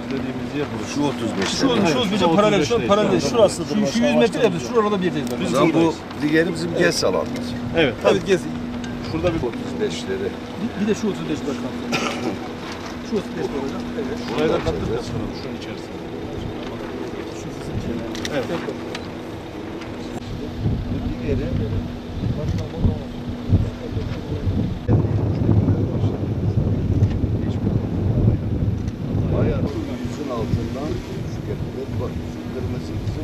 dediğimiz yer burası. Şu 35. Şu 35'e paralel, şu an paralel. Şurası. Şu 100 metre yapıyoruz. Şurada bir yerdeyiz. O zaman bu diğeri bizim GES alanımız. Evet. Evet gez. Şurada bir 35'leri. Bir de şu 35 bakalım. Şu 35 olacak. Evet. buraya da kattık başkanım şunun içerisinde. Şu sizin içine. Evet. Diğeri bayağı yüzün altından şu köprüler bak. Şu kırmızı kısım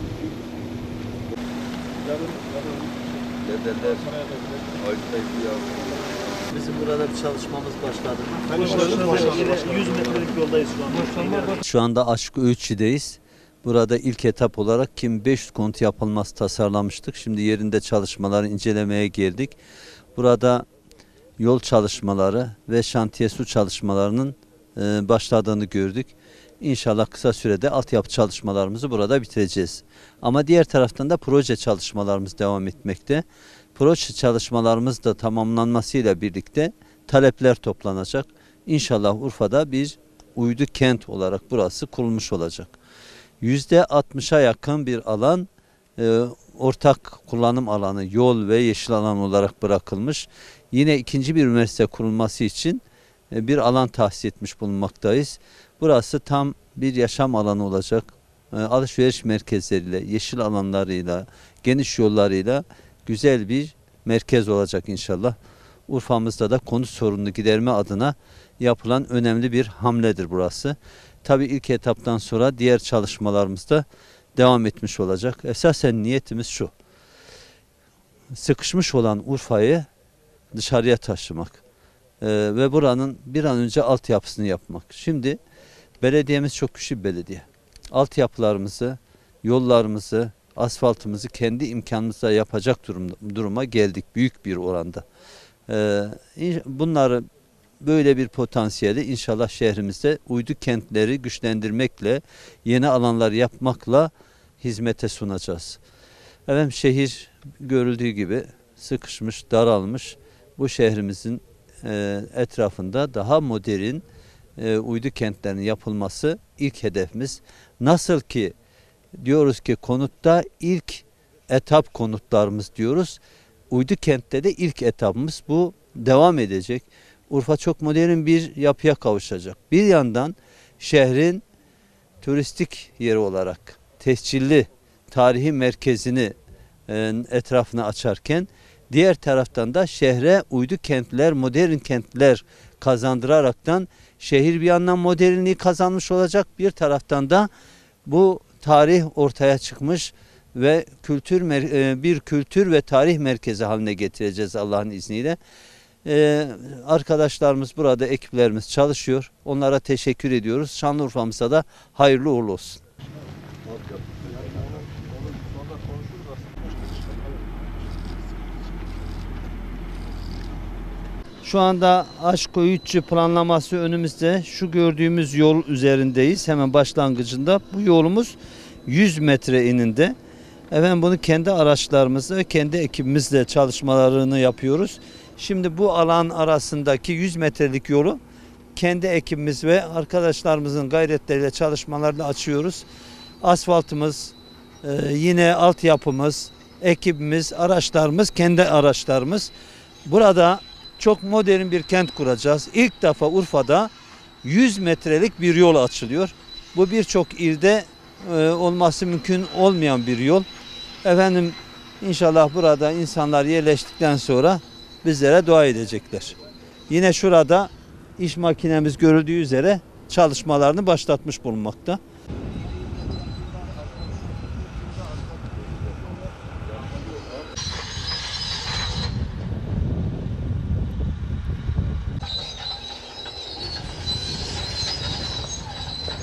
dedeler Aytay'ı yazdı. Bizim burada bir çalışmamız başladı. Başladı. 100 metrelik yoldayız şu anda. Şu anda Aşk Öğütçü'deyiz. Burada ilk etap olarak Kim 500 konut yapılması tasarlamıştık. Şimdi yerinde çalışmaları incelemeye geldik. Burada yol çalışmaları ve şantiye su çalışmalarının başladığını gördük. İnşallah kısa sürede altyapı çalışmalarımızı burada bitireceğiz. Ama diğer taraftan da proje çalışmalarımız devam etmekte. Proje çalışmalarımız da tamamlanmasıyla birlikte talepler toplanacak. İnşallah Urfa'da bir uydu kent olarak burası kurulmuş olacak. %60'a yakın bir alan ortak kullanım alanı, yol ve yeşil alan olarak bırakılmış. Yine ikinci bir üniversite kurulması için bir alan tahsis etmiş bulunmaktayız. Burası tam bir yaşam alanı olacak. Alışveriş merkezleriyle, yeşil alanlarıyla, geniş yollarıyla güzel bir merkez olacak inşallah. Urfa'mızda da konut sorununu giderme adına yapılan önemli bir hamledir burası. Tabii ilk etaptan sonra diğer çalışmalarımız da devam etmiş olacak. Esasen niyetimiz şu: sıkışmış olan Urfa'yı dışarıya taşımak ve buranın bir an önce altyapısını yapmak. Şimdi belediyemiz çok güçlü bir belediye. Altyapılarımızı, yollarımızı, asfaltımızı kendi imkanımızla yapacak duruma geldik büyük bir oranda. Bunları böyle bir potansiyeli inşallah şehrimizde uydu kentleri güçlendirmekle, yeni alanlar yapmakla hizmete sunacağız. Efendim, şehir görüldüğü gibi sıkışmış, daralmış. Bu şehrimizin etrafında daha modern uydu kentlerinin yapılması ilk hedefimiz. Nasıl ki diyoruz ki konutta ilk etap konutlarımız diyoruz. Uydu kentte de ilk etapımız bu devam edecek. Urfa çok modern bir yapıya kavuşacak. Bir yandan şehrin turistik yeri olarak tescilli tarihi merkezini etrafına açarken diğer taraftan da şehre uydu kentler, modern kentler kazandıraraktan şehir bir yandan modernliği kazanmış olacak. Bir taraftan da bu tarih ortaya çıkmış ve bir kültür ve tarih merkezi haline getireceğiz Allah'ın izniyle. Arkadaşlarımız burada, ekiplerimiz çalışıyor. Onlara teşekkür ediyoruz. Şanlıurfa'mıza da hayırlı uğurlu olsun. Şu anda Aşk Öğütçü planlaması önümüzde. Şu gördüğümüz yol üzerindeyiz. Hemen başlangıcında. Bu yolumuz 100 metre eninde. Efendim, bunu kendi araçlarımızla ve kendi ekibimizle çalışmalarını yapıyoruz. Şimdi bu alan arasındaki 100 metrelik yolu kendi ekibimiz ve arkadaşlarımızın gayretleriyle, çalışmalarla açıyoruz. Asfaltımız, yine altyapımız, ekibimiz, araçlarımız, kendi araçlarımız. Burada çok modern bir kent kuracağız. İlk defa Urfa'da 100 metrelik bir yol açılıyor. Bu birçok ilde olması mümkün olmayan bir yol. Efendim, inşallah burada insanlar yerleştikten sonra bizlere dua edecekler. Yine şurada iş makinemiz görüldüğü üzere çalışmalarını başlatmış bulunmakta.